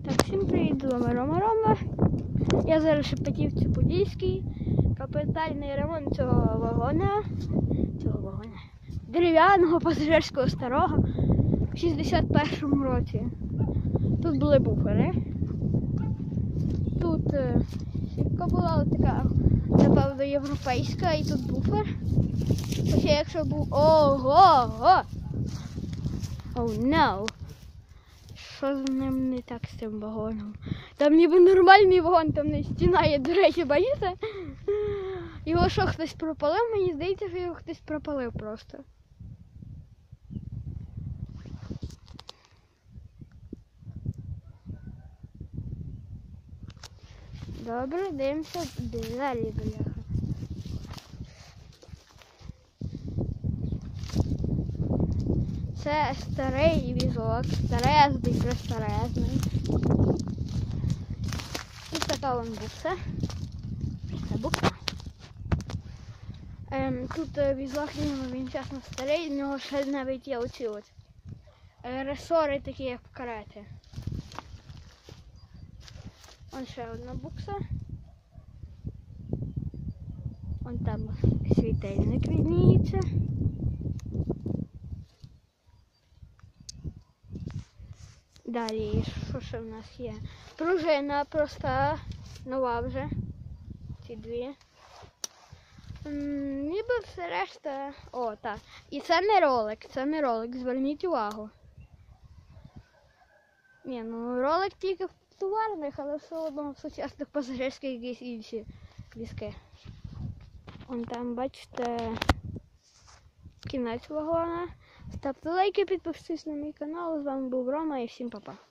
Так, всім привіт, з вами Рома. Я зараз Шепетівці-Подільський. Капітальний ремонт цього вагона. Дерев'яного пасажирського старого в 61-му році. Тут були буфери. Тут сітка була така, напевно, європейська, і тут буфер. Хоча якщо був... Ого! Oh no! Що з ним не так з цим вагоном? Там ніби нормальний вагон, там не стіна є, до речі, бачите? Його що, хтось пропалив? Мені здається, що його хтось пропалив просто. Добре, дивимося далі, бляха. Це старий візок, старезний. Ось така вон букса. Це букса. Тут візок, він чесно старий, в нього ще навіть є оці от ресори такі, як в кареті. Ось ще одна букса. Вон там світильник відніється. Далі, що ще в нас є? Пружина проста, нова вже. Ці дві. Ніби все решта. О, так. І це не ролик, зверніть увагу. Ні, ну ролик тільки в товарних, але все одно в сучасних пасажирських якісь інші візки. Вон там, бачите, кінець вагона. Ставте лайки, підписуйтесь на мій канал. З вами був Рома і всім па-па.